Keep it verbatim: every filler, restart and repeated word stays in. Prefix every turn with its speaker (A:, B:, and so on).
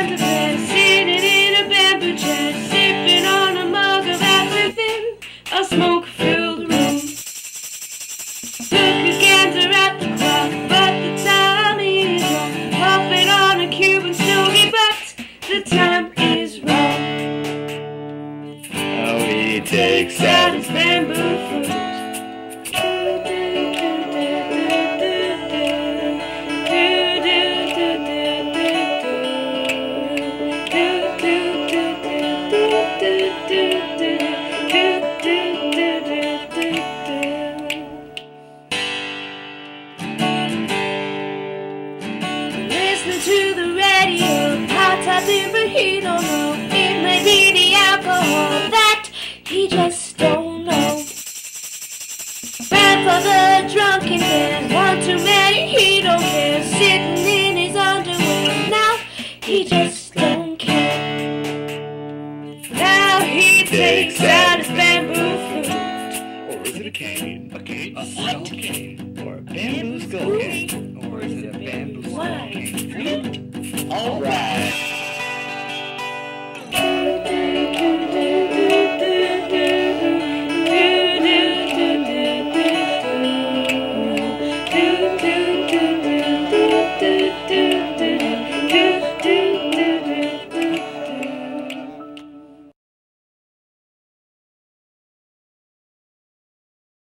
A: Panda bear sitting in a bamboo chair, sipping on a mug of apple within a smoke-filled room. Took a gander at the clock, but the time is wrong. Puffing on a Cuban stogie, but the time is wrong.
B: Now he takes
A: out his bamboo flute. Listening to the radio, hot typing, but he don't know. It may be the alcohol that he just don't know. Grandfather drunken man, one too many, he don't care. Sitting in his underwear, now he just don't care. Now he takes out his bamboo flute.
B: Or is it a cane? A cane? A salt cane? Or a bamboo skull cane? Or is it a bamboo skull cane? All right.